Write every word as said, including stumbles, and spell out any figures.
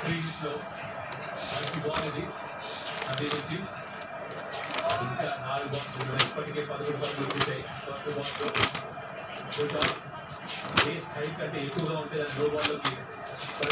లో మంచి బాల్ ఇది అది నుంచి ఇంకా నాలుగు బాల్స్ ఇప్పటికే పదకొండు బాల్ వచ్చేసాయి. ఫస్ట్ బాల్ బేస్ హైట్ కంటే ఎక్కువగా ఉంటే దాని లో బాల్లోకి